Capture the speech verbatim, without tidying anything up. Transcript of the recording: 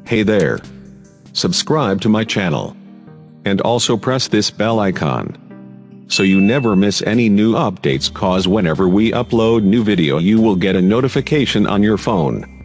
Hey there. Subscribe to my channel. And also press this bell icon, so you never miss any new updates, cause whenever we upload new video you will get a notification on your phone.